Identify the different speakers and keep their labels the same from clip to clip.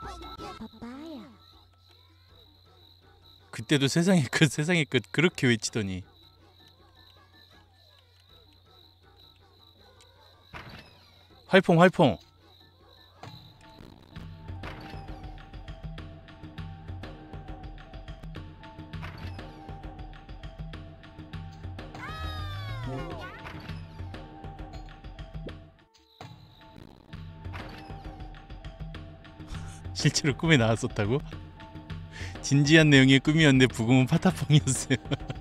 Speaker 1: 그때도 세상의 끝 세상의 끝 그렇게 외치더니. 활퐁 활퐁. 실제로 꿈에 나왔었다고? 진지한 내용의 꿈이었는데 부금은 파타펑이었어요.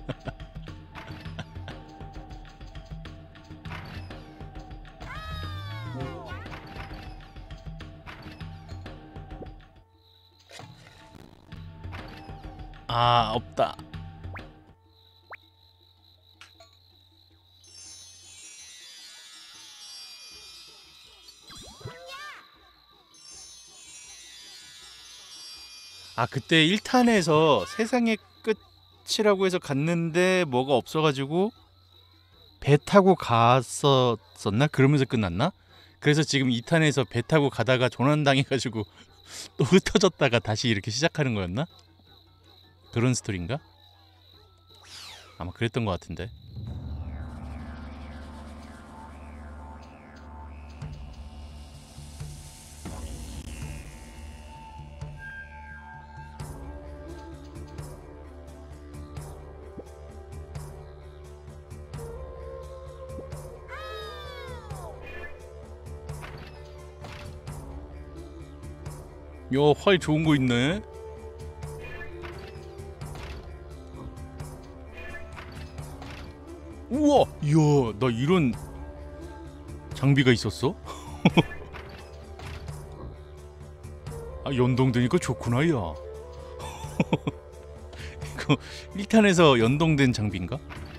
Speaker 1: 아, 없다. 아, 그때 1탄에서 세상의 끝이라고 해서 갔는데 뭐가 없어가지고 배 타고 갔었나? 그러면서 끝났나? 그래서 지금 2탄에서 배 타고 가다가 조난당해가지고 또 흩어졌다가 다시 이렇게 시작하는 거였나? 그런 스토리인가? 아마 그랬던 것 같은데. 야, 활 좋은 거 있네. 우와, 이야, 나 이런 장비가 있었어? 아, 연동되니까 좋구나, 야. 이거 1탄에서 연동된 장비인가?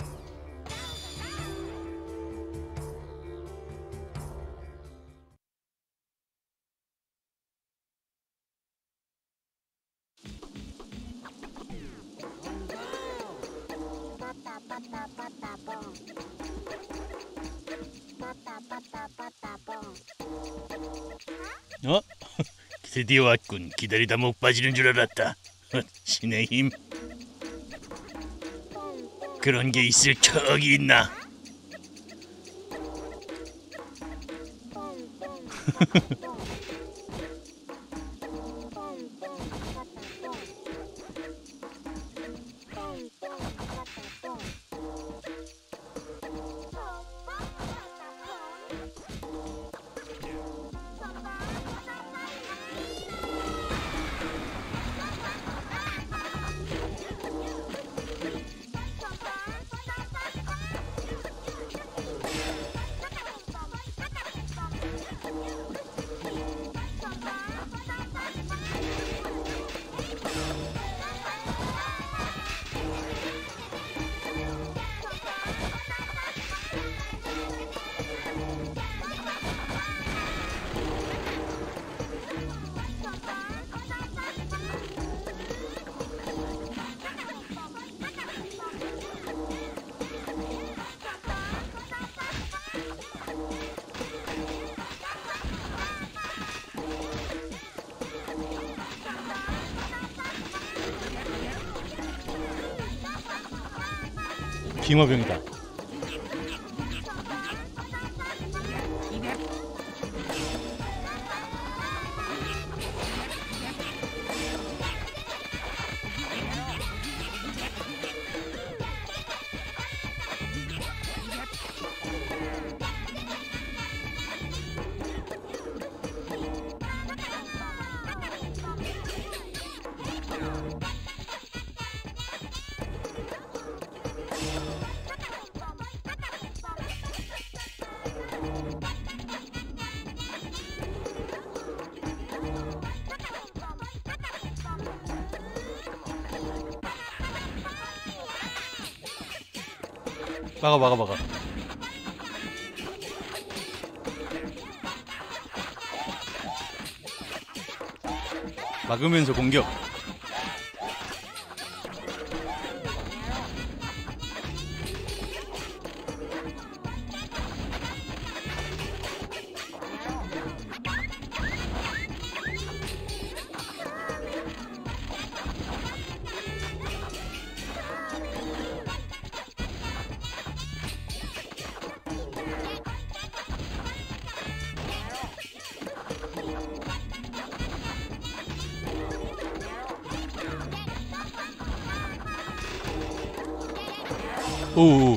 Speaker 1: 어? 드디어 왔군. 기다리다 목 빠지는 줄 알았다. 신의 힘. 그런 게 있을 척이 있나? 빙어병이다. 막아. 막으면서 공격. 오.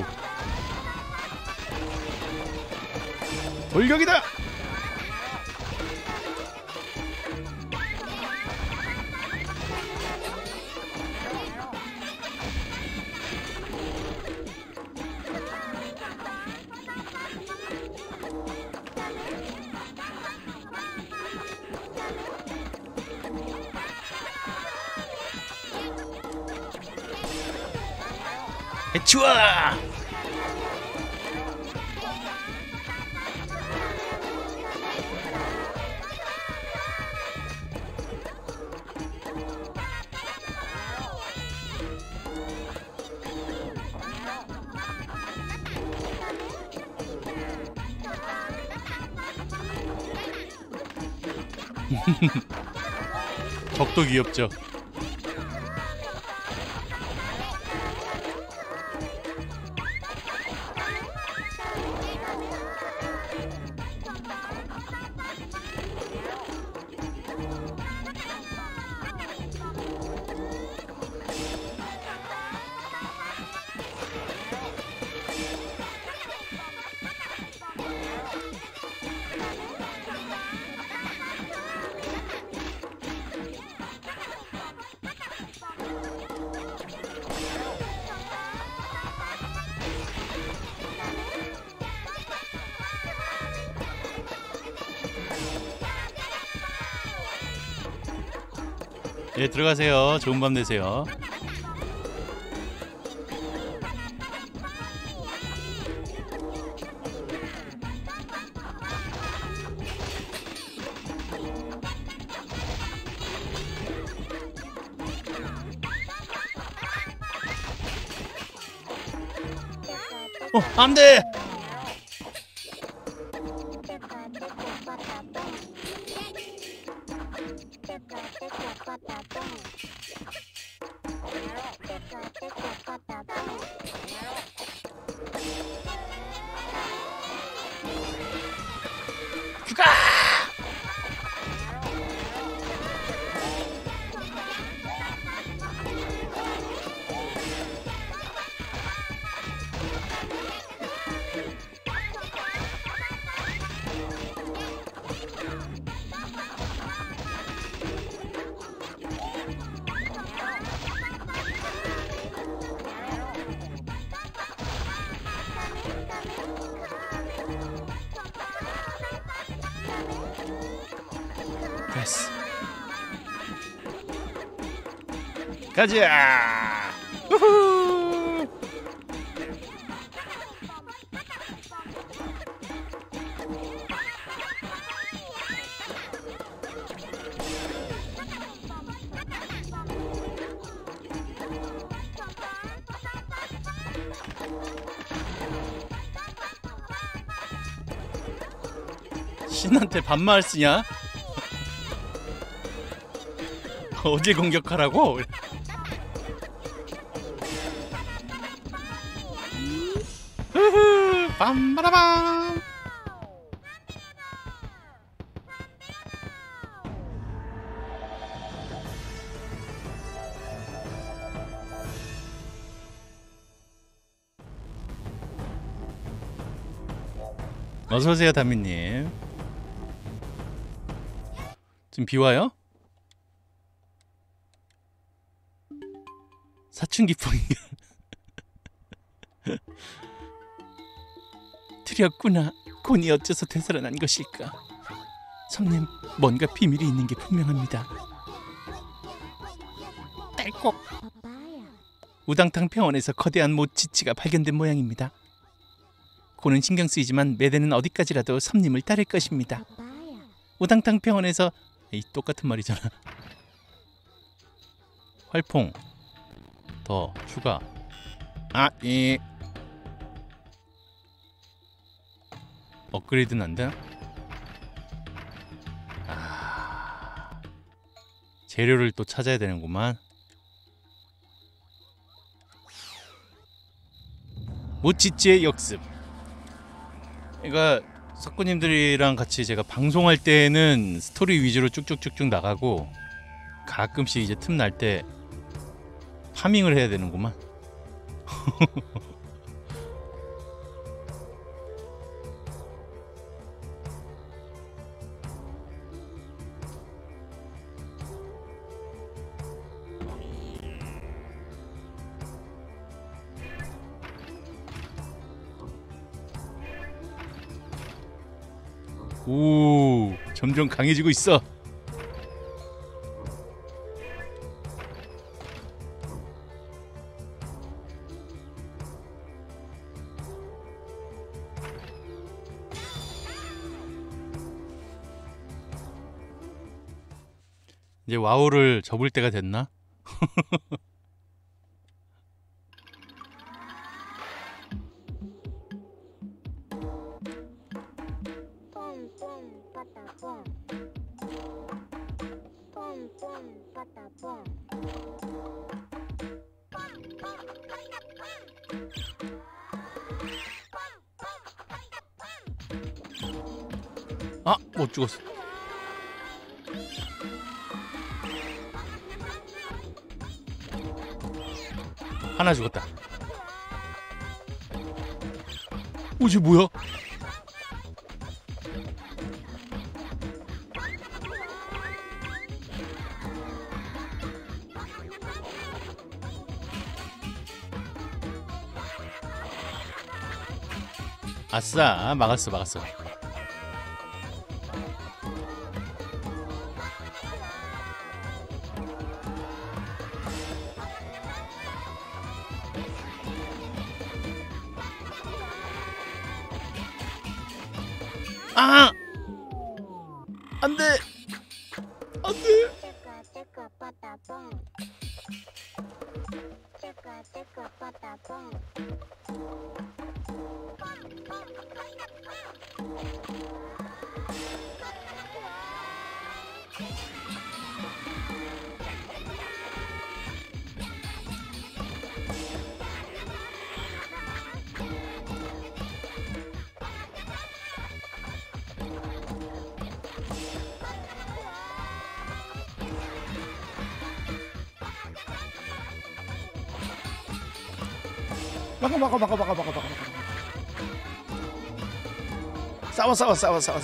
Speaker 1: 돌격이다. 해치워! 적도 귀엽죠. 예, 들어가세요. 좋은 밤 되세요. 안 돼! 죽어! 됐어. 가자. 우후. 신한테 반말 쓰냐? 어딜 공격하라고? 후후 빰바라밤. 어서오세요 다미님. 지금 비와요? 사춘기 풍경. 틀렸구나. 곤이 어째서 되살아난 것일까? 성님, 뭔가 비밀이 있는 게 분명합니다. 딸꼭. 우당탕 병원에서 거대한 모치치가 발견된 모양입니다. 곤은 신경 쓰이지만 매대는 어디까지라도 섬님을 따를 것입니다. 우당탕 병원에서 이 똑같은 말이잖아. 활퐁 더 추가. 이 업그레이드는 안 되나? 재료를 또 찾아야 되는구만. 모치치의 역습. 그러니까 석구님들이랑 같이 제가 방송할 때는 스토리 위주로 쭉쭉쭉쭉 나가고 가끔씩 이제 틈 날 때 파밍을 해야 되는구만. 오, 점점 강해지고 있어. 이제 와우를 접을 때가 됐나? 아, 못 죽었어. 하나 죽었다. 오, 쟤 뭐야? 아싸, 막았어. 아! 안 돼! 안 돼! 막아. 싸워.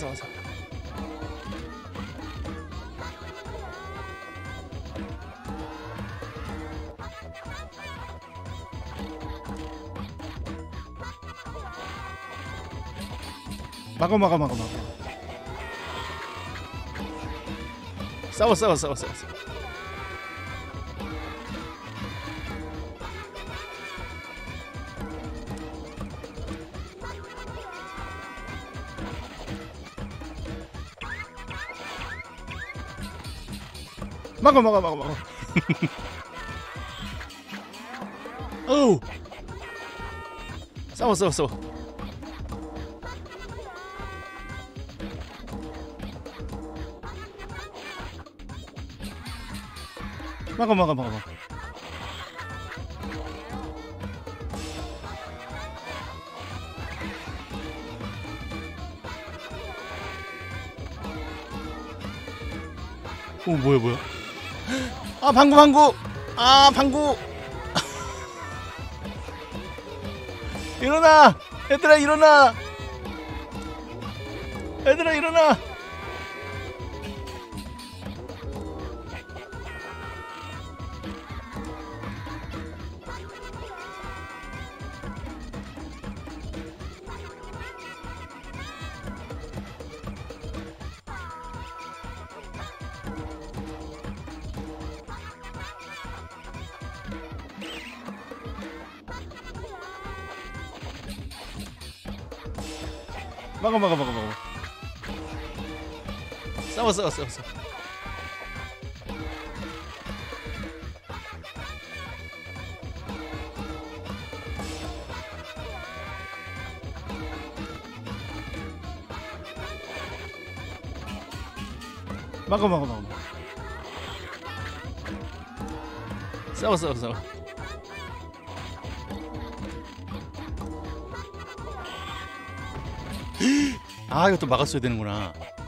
Speaker 1: 막아. 싸워. 막아. 어우. 싸워. 막아. 오, 뭐야? 아, 방구. 아, 방구. 일어나. 얘들아, 일어나. 막아. 싸워. 막아. 싸워. 아, 이것도 막았어야 되는구나.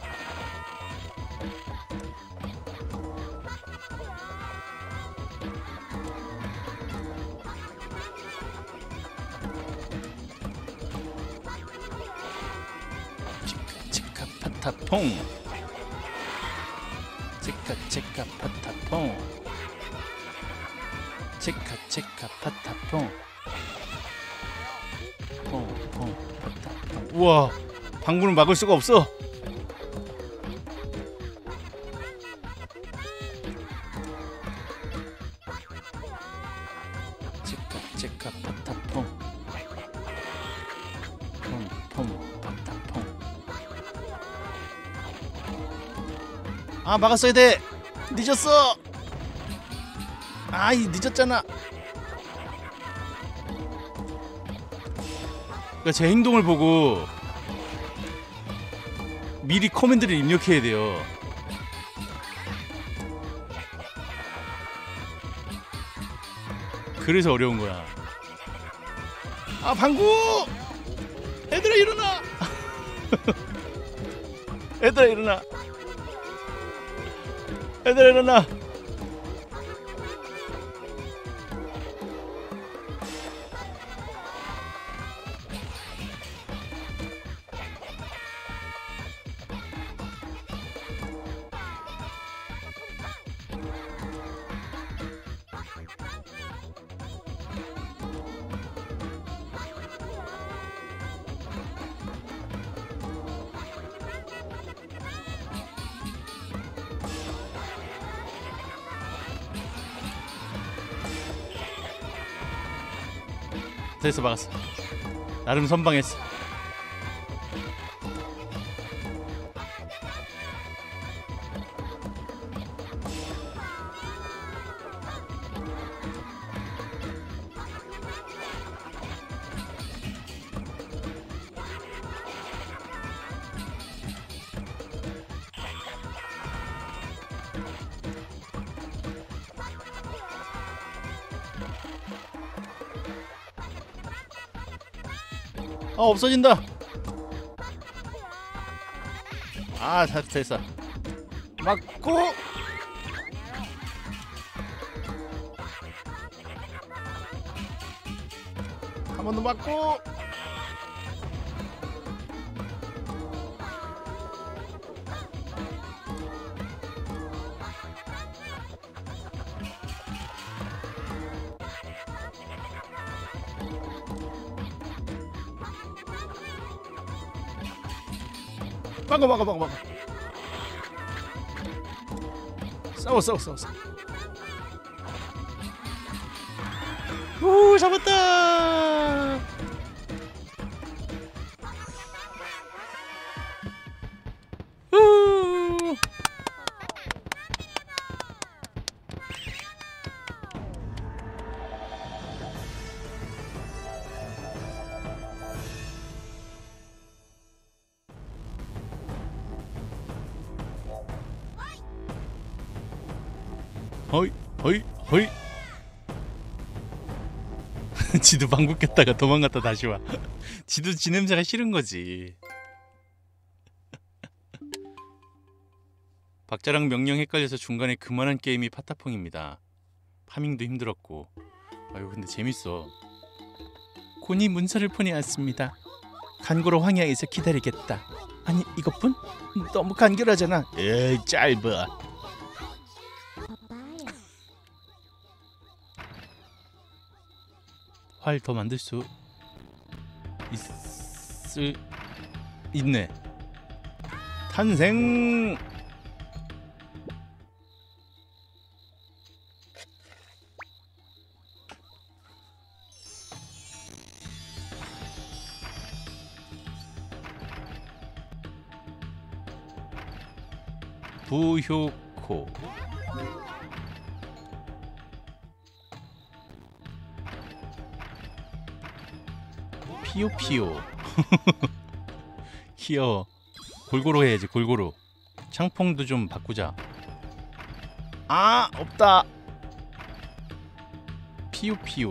Speaker 1: 치카 파타퐁. 치카 파타퐁. 치카 파타퐁. 퐁 파타퐁. 우와, 방구는 막을 수가 없어. 제카 파타퐁 퐁퐁 파타퐁. 아 막았어야 돼. 늦었어. 아이 늦었잖아. 그러니까 제 행동을 보고 미리 커맨드를 입력해야 돼요. 그래서 어려운 거야. 아 방구! 얘들아 일어나! 얘들아 일어나! 얘들아 일어나! 됐어 막았어. 나름 선방했어. 아 없어진다. 아 됐어. 맞고 한 번 더 맞고 막아. 싸워. 오 잡았다. 우. 허이 지도 방구 꼈다가 도망갔다 다시 와. 지도 지 냄새가 싫은 거지. 박자랑 명령 헷갈려서 중간에 그만한 게임이 파타퐁입니다. 파밍도 힘들었고. 아유 근데 재밌어. 곤이 문서를 보내왔습니다. 간고로 황야에서 기다리겠다. 아니 이것뿐? 너무 간결하잖아. 에이 짧아. 활 더 만들 수 있네. 탄생. 부효코. 피요피요. 귀여워. 골고루 해야지 골고루. 창풍도 좀 바꾸자. 아 없다. 피요피요.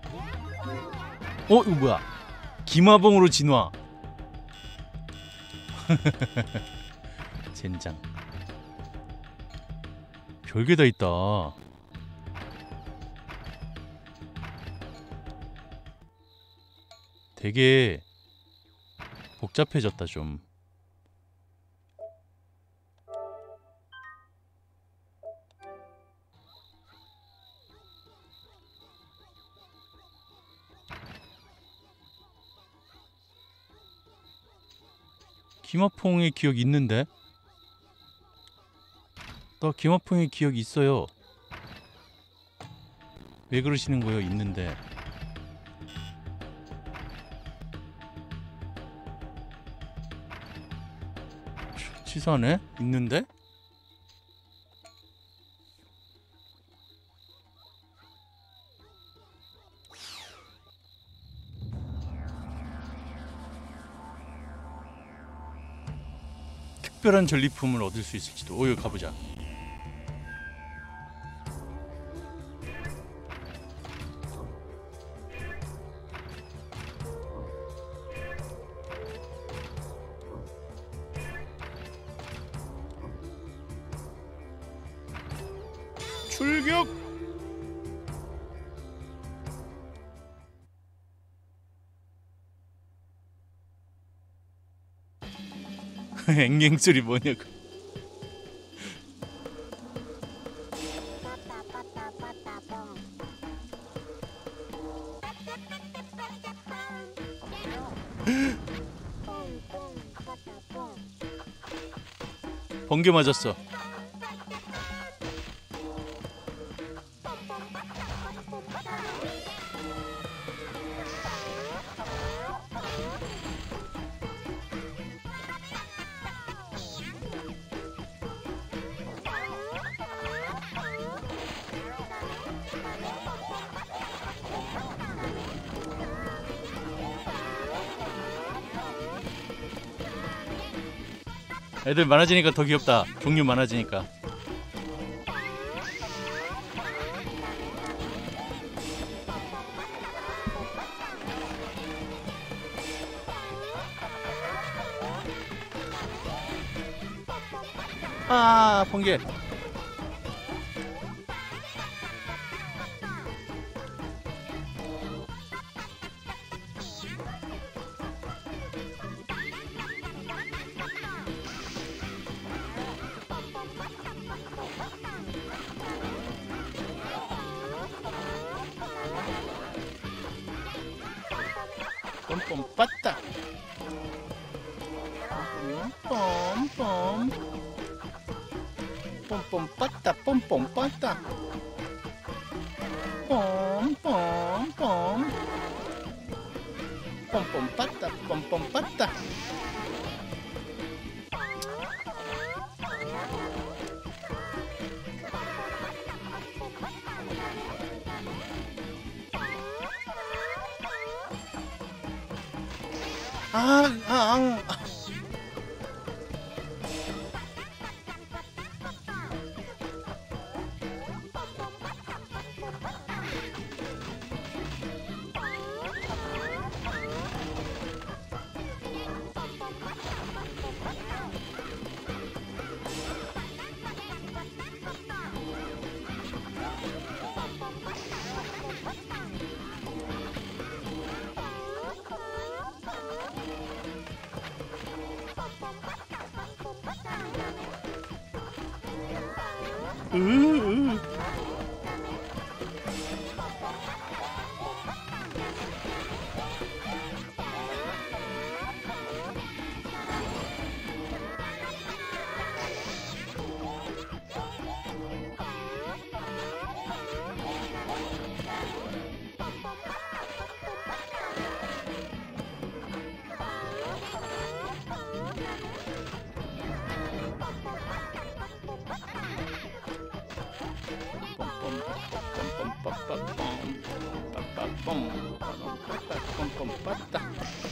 Speaker 1: 이거 뭐야. 기마봉으로 진화. 젠장. 별게 다 있다. 되게 복잡해졌다 좀. 기마퐁의 기억 있는데? 나 기마퐁의 기억 있어요. 왜 그러시는 거예요? 있는데. 취소하네? 있는데? 특별한 전리품을 얻을 수 있을지도. 오, 여기 가보자. 출격! 앵앵 소리 뭐냐고. 번개 맞았어. 애들 많아지니까 더 귀엽다. 종류 많아지니까. 아, 번개. 뻔뻔 빠따. 뻔뻔. 뻔뻔 빠따. 뻔뻔 빠따. 뻔뻔. 뻔뻔 빠따. 뻔뻔 빠따. 아. 뻔뻔 빠따.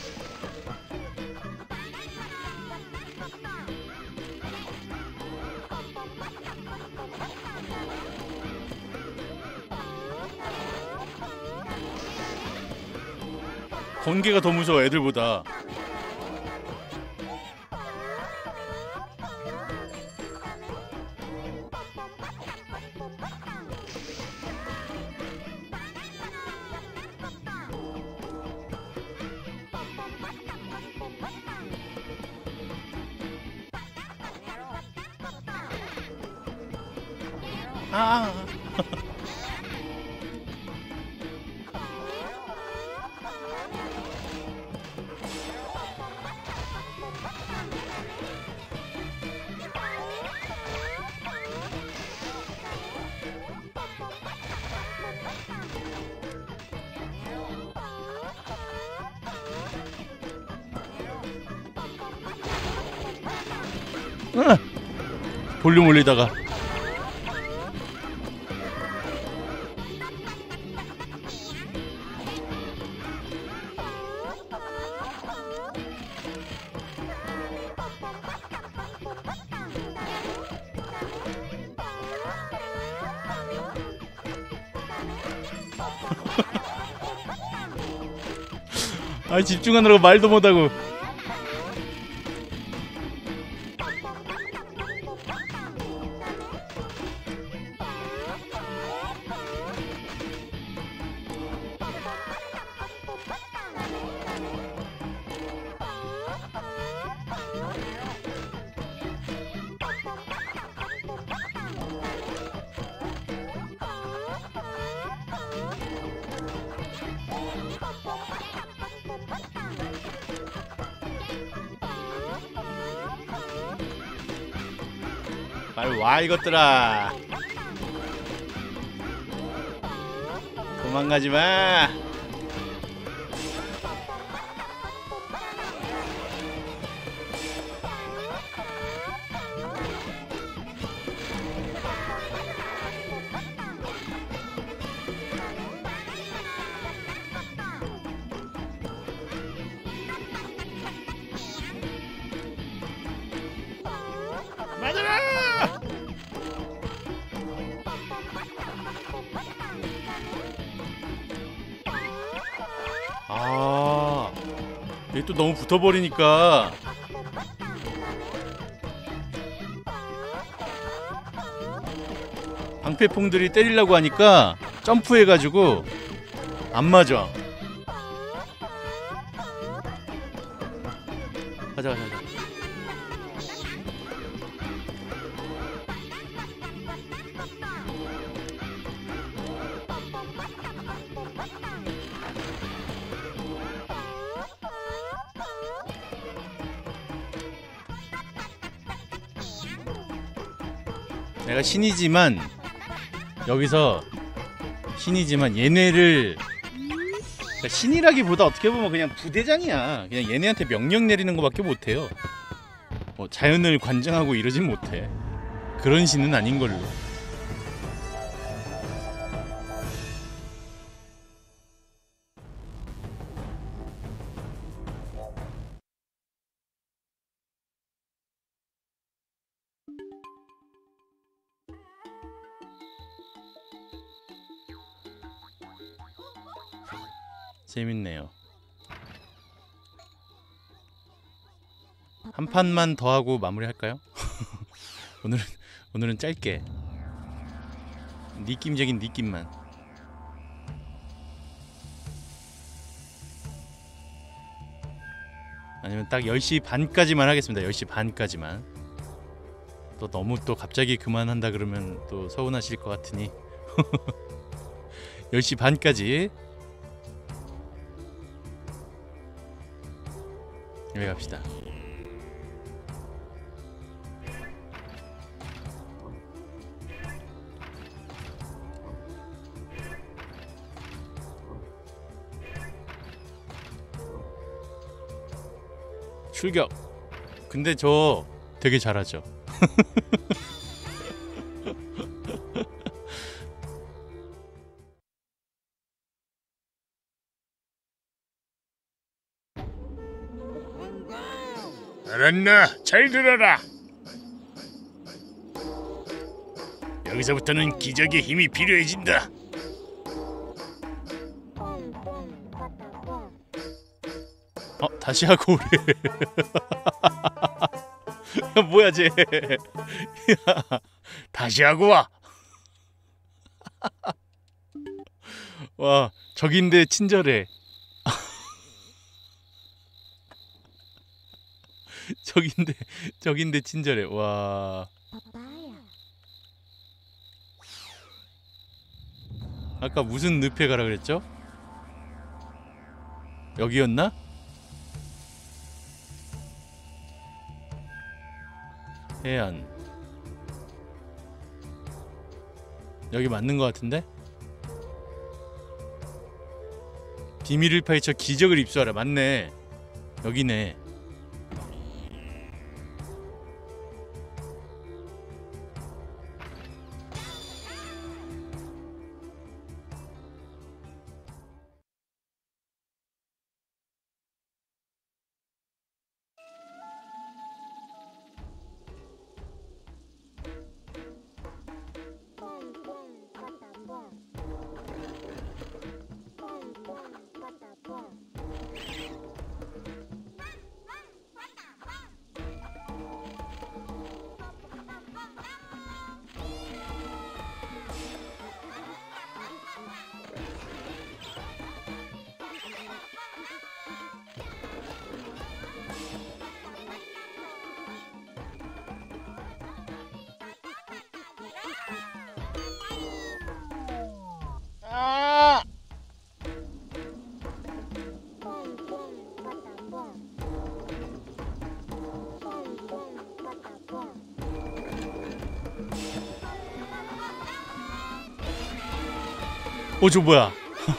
Speaker 1: 번개가 더 무서워 애들보다. 아. 볼륨 올리다가. 아, 집중하느라고 말도 못하고. 빨리 와 이것들아. 도망가지마. 맞아라. 아, 얘 또 너무 붙어버리니까. 방패퐁들이 때리려고 하니까 점프해가지고 안 맞아. 가자 가자 가자. 내가 신이지만 여기서 신이지만 얘네를, 그러니까 신이라기보다 어떻게 보면 그냥 부대장이야. 그냥 얘네한테 명령 내리는 거밖에 못해요. 뭐 자연을 관장하고 이러진 못해. 그런 신은 아닌 걸로. 재밌네요. 한 판만 더 하고 마무리할까요? 오늘은 짧게 느낌적인 느낌만. 아니면 딱 10시 반까지만 하겠습니다. 10시 반까지만. 또 너무 또 갑자기 그만한다 그러면 또 서운하실 것 같으니 10시 반까지 여기 갑시다. 출격. 근데 저 되게 잘하죠. 알았나? 잘 들어라. 여기서부터는 기적의 힘이 필요해진다. 다시 하고 오래. 뭐야 쟤. 다시 하고 와. 와, 적인데 친절해. 적인데 친절해. 와. 아까 무슨 늪에 가라 그랬죠? 여기였나? 해안. 여기 맞는 것 같은데? 비밀을 파헤쳐 기적을 입수하라. 맞네. 여기네. 저 뭐야?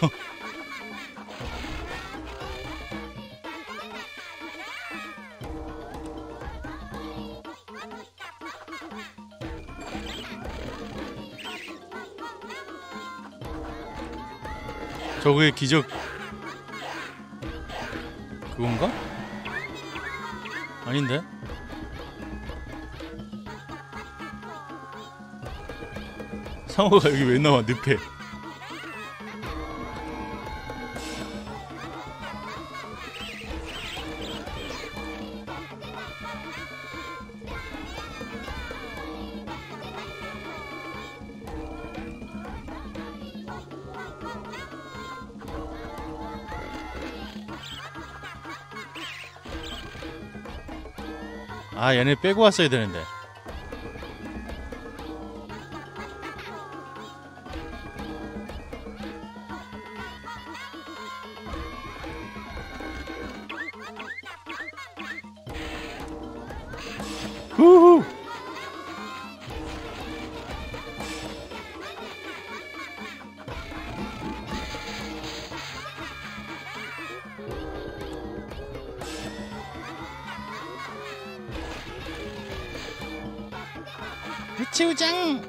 Speaker 1: 저거의 기적 그건가? 아닌데? 상어가 여기 왜 나와? 늪에. 아, 얘네 빼고 왔어야 되는데. 후후. 해치우장.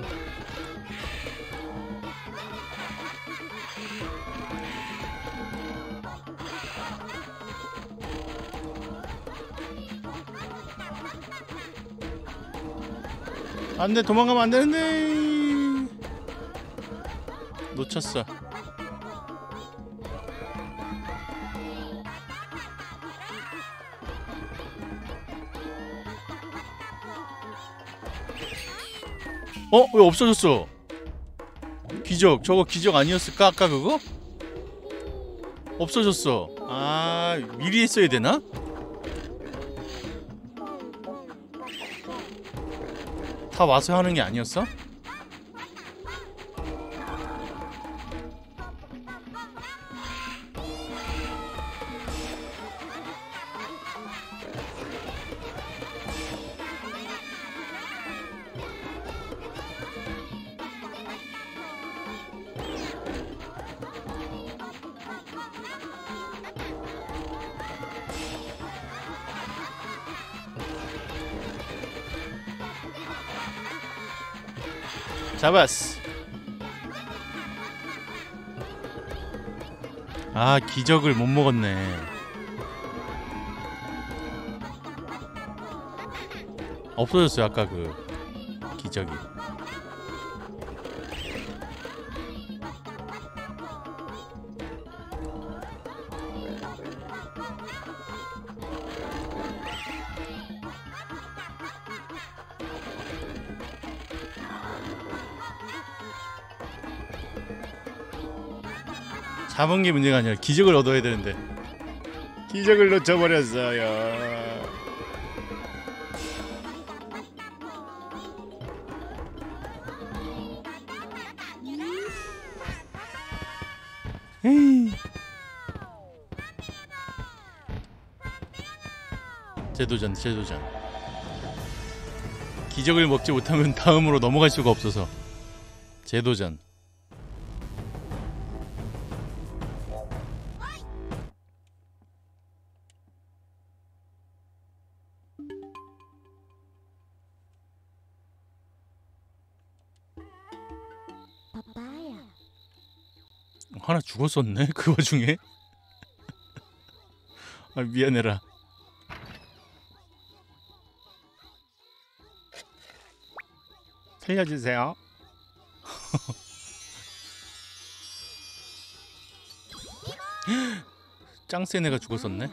Speaker 1: 안돼, 도망가면 안 되는데. 놓쳤어. 왜 없어졌어? 기적. 저거 기적 아니었을까? 아까 그거? 없어졌어. 아, 미리 했어야 되나? 다 와서 하는 게 아니었어? 잡았어. 아, 기적을 못 먹었네. 없어졌어요, 아까 그 기적이. 잡은 게 문제가 아니라 기적을 얻어야 되는데 기적을 놓쳐버렸어요. 에이. 재도전. 기적을 먹지 못하면 다음으로 넘어갈 수가 없어서 재도전. 하나 죽었었네? 그 와중에? 아, 미안해라. 살려주세요. 짱센 애가 죽었었네?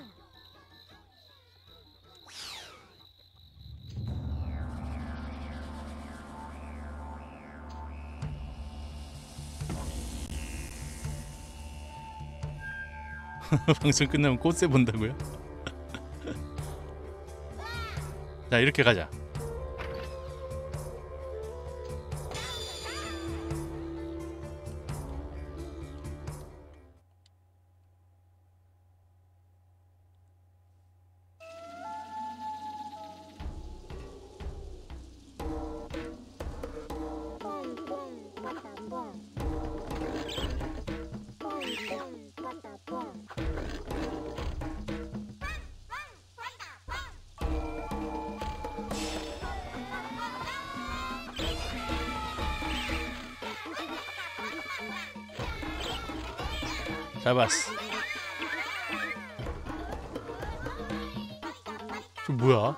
Speaker 1: 방송 끝나면 꽃새 본다고요? 자, 이렇게 가자. 잡았어. 저 뭐야?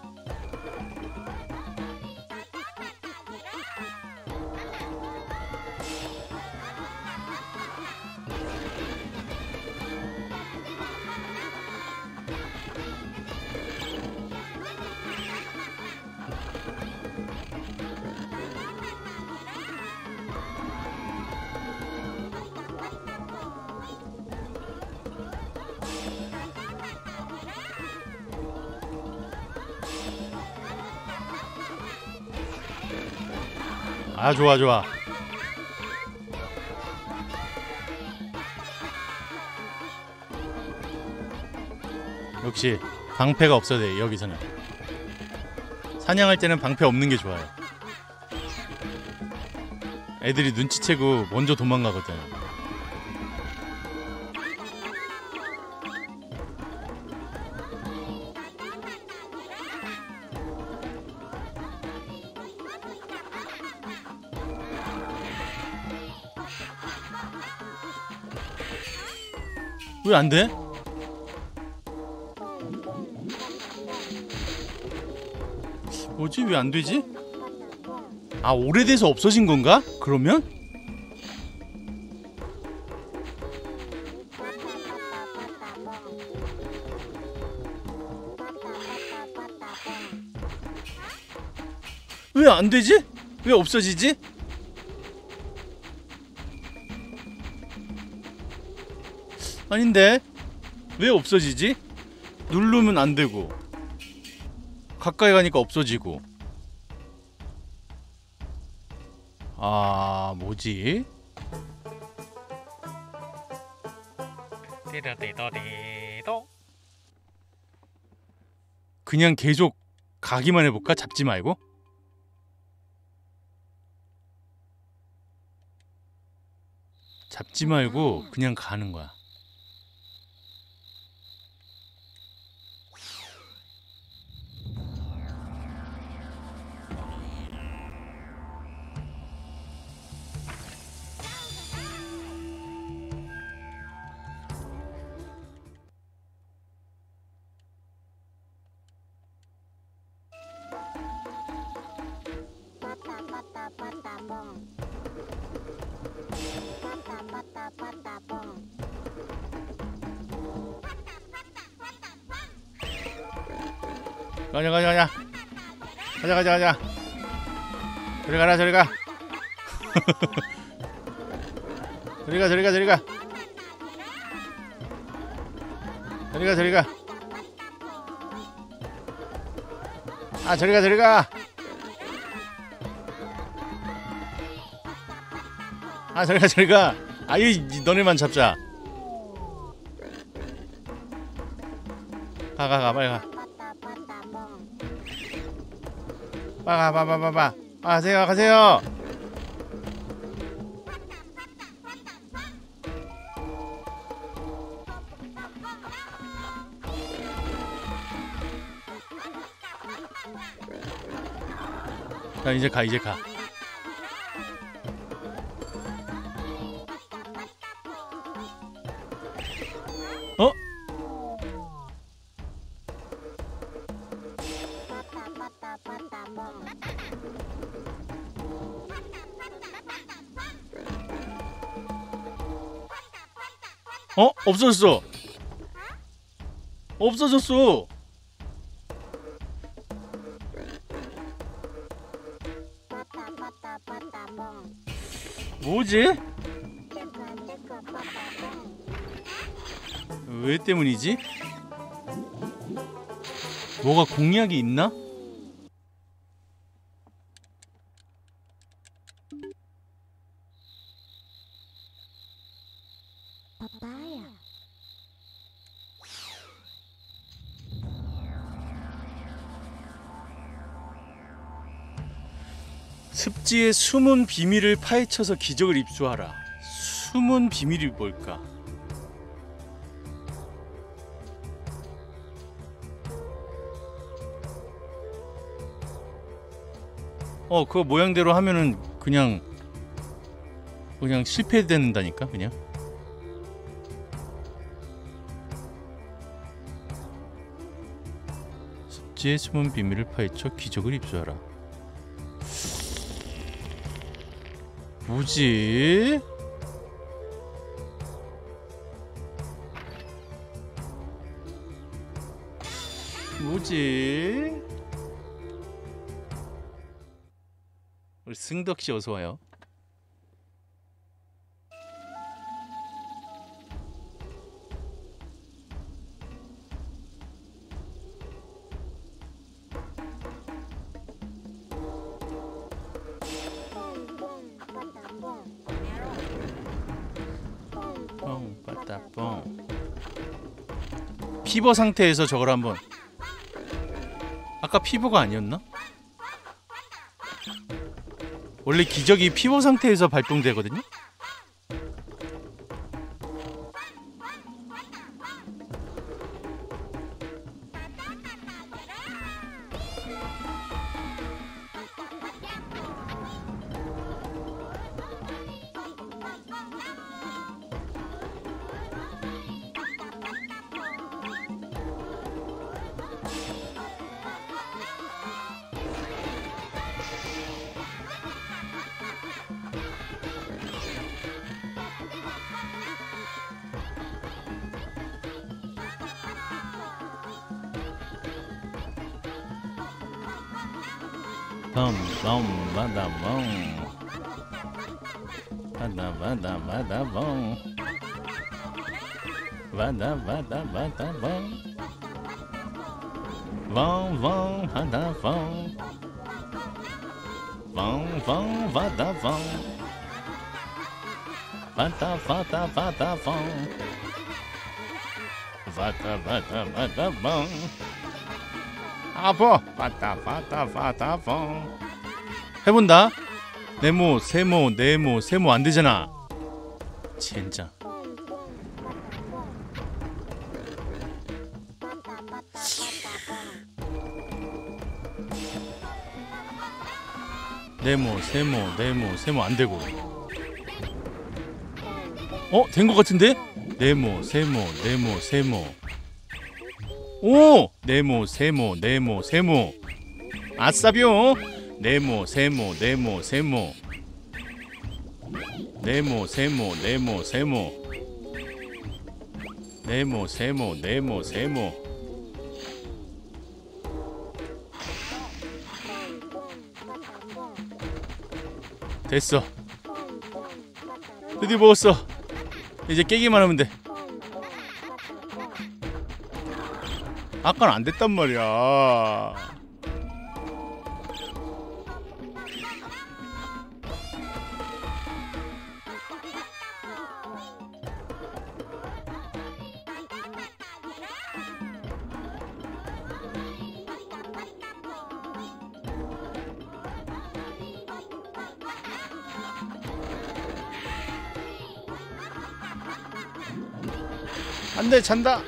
Speaker 1: 아, 좋아 좋아. 역시 방패가 없어야 돼. 여기서는 사냥할 때는 방패 없는 게 좋아요. 애들이 눈치채고 먼저 도망가거든. 왜 안 돼? 뭐지? 왜 안 되지? 아, 오래돼서 없어진 건가? 그러면? 왜 안 되지? 왜 없어지지? 아닌데? 왜 없어지지? 누르면 안 되고 가까이 가니까 없어지고. 아, 뭐지? 그냥 계속 가기만 해볼까? 잡지 말고? 잡지 말고 그냥 가는 거야. 가자 가자 가자 가자 가자 가자. 저리 가라 저리 가. 저리 가 저리 가 저리 가 저리 가 저리 가. 아, 저리 가 저리 가. 아, 저리 가 저리 가. 아이, 너네만 잡자. 가 가 가 빨리 가. 빠가빠빠빠빠. 가세요 가세요. 자, 이제 가 이제 가. 어? 어? 없어졌어. 없어졌어. 뭐지? 왜 때문이지? 뭐가 공약이 있나? 습지의 숨은 비밀을 파헤쳐서 기적을 입수하라. 숨은 비밀이 뭘까? 그거 모양대로 하면은 그냥 실패된다니까. 그냥 늪지의 숨은 비밀을 파헤쳐 기적을 입수하라. 뭐지? 뭐지? 우리 승덕씨 어서와요. 뻥 빠따 뻥. 피버 상태에서 저걸 한번. 아까 피버가 아니었나? 원래 기적이 피버 상태에서 발동되거든요? 뻥뻥 바다뻥 바다바다바다뻥 바다바다바다뻥 뻥뻥 바다뻥 뻥뻥 바다뻥 바다바다바다뻥 바다바다바다뻥 아버 바다바다바다뻥. 해본다. 네모 세모 네모 세모 안되잖아. 젠장. 네모 세모 네모 세모 안되고. 된거 같은데? 네모 세모 네모 세모. 오! 네모 세모 네모 세모. 아싸비오. 네모 세모 네모 세모. 네모 세모 네모 세모. 네모 세모 네모 세모. 됐어. 드디어 먹었어. 이제 깨기만 하면 돼. 아까는 안 됐단 말이야. 안돼 잔다.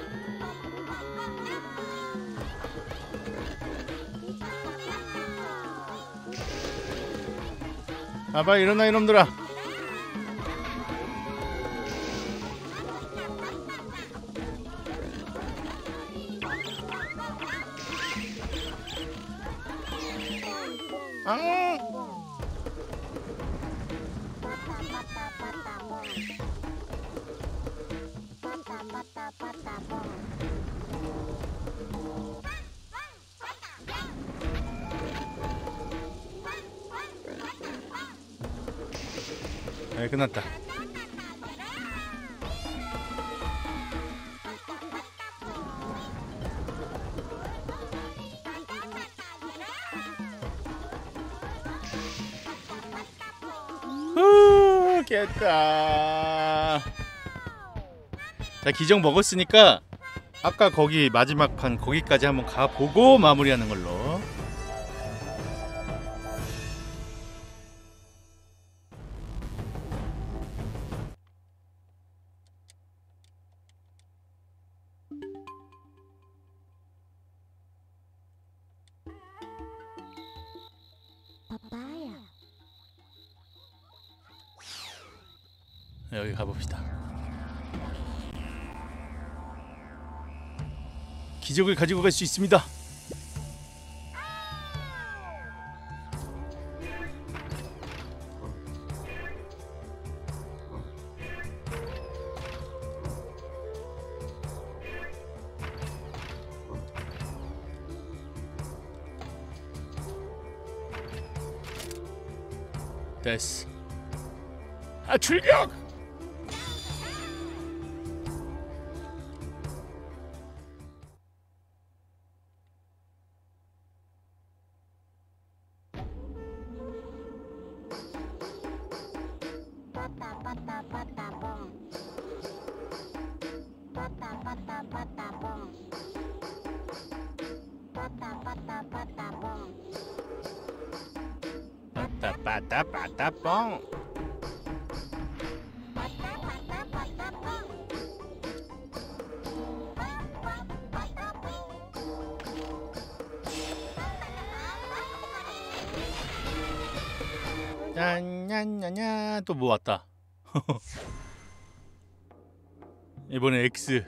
Speaker 1: 아봐 일어나 이놈들아. 네, 끝났다. 깼다. 자, 기적 먹었으니까 아까 거기 마지막 판 거기까지 한번 가보고 마무리하는 걸로. 여기 가봅시다. 기적을 가지고 갈 수 있습니다. 됐어. 아, 출격! 빠따빠따빠따뽕. 냐냐냐냐. 또 뭐 왔다. 이번에 X.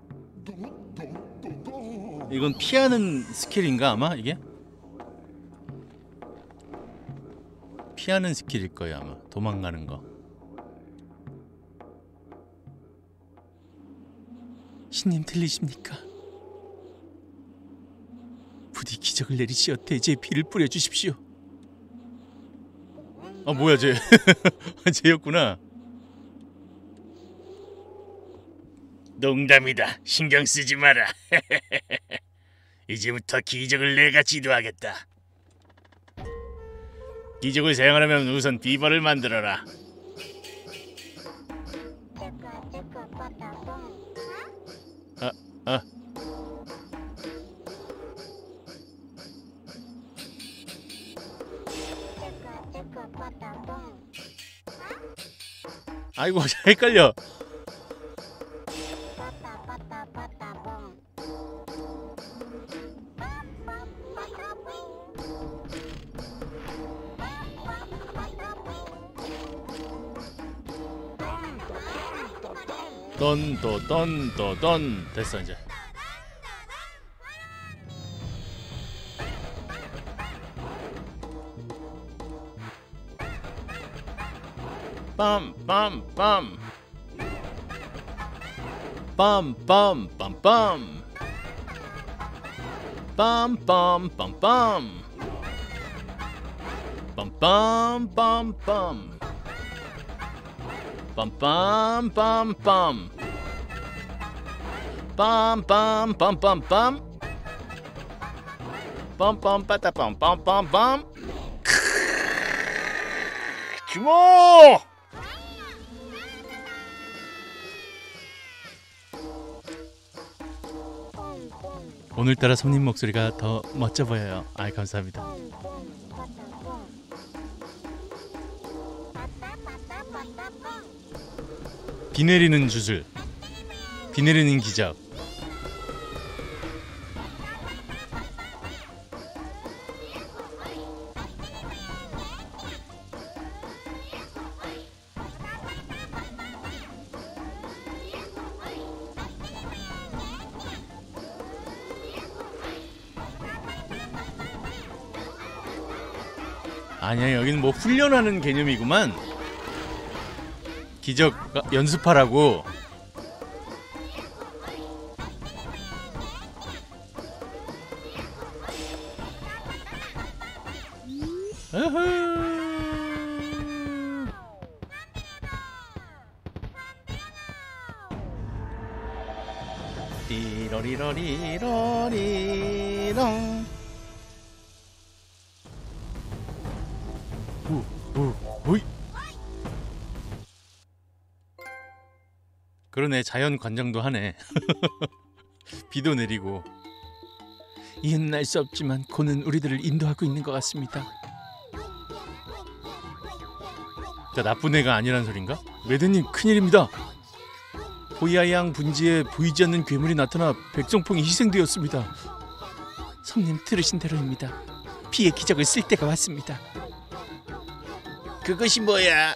Speaker 1: 이건 피하는 스킬인가 아마 이게? 피하는 스킬일 거예요 아마. 도망가는 거. 신님 들리십니까? 부디 기적을 내리시어 대제의 피를 뿌려주십시오. 아 뭐야 쟤. 쟤였구나. 농담이다. 신경 쓰지 마라. 이제부터 기적을 내가 지도하겠다. 기적을 사용하려면 우선 비버를 만들어라. 아이고 헷갈려. 던도던도던 됐어 이제. 빰빰빰 빰빰빰빰 빰빰빰빰 빰빰빰빰 빰빰빰빰 빰빰빰빰빰 빰빰빠따빰빰빰빰. 주모! 오늘따라 손님 목소리가 더 멋져 보여요. 아이 감사합니다. 비 내리는 주술, 비 내리는 기적. 아니야 여기는 뭐 훈련하는 개념이구만. 기적 연습하라고. 띠러리러리러리렁. 오이. 그러네 자연 관장도 하네. 비도 내리고. 이은 날 수 없지만 고는 우리들을 인도하고 있는 것 같습니다. 자 나쁜 애가 아니란 소린가? 매드님 큰일입니다. 호야양 분지에 보이지 않는 괴물이 나타나 백성풍이 희생되었습니다. 성님 들으신 대로입니다. 피의 기적을 쓸 때가 왔습니다. 그것이 뭐야?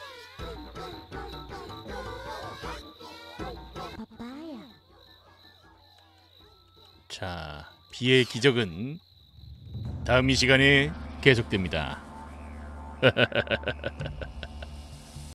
Speaker 1: 자, 비의 기적은 다음 이 시간에 계속됩니다.